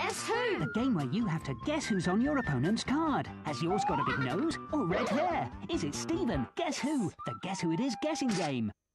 Guess Who? The game where you have to guess who's on your opponent's card. Has yours got a big nose or red hair? Is it Stephen? Guess Who? The Guess Who It Is guessing game.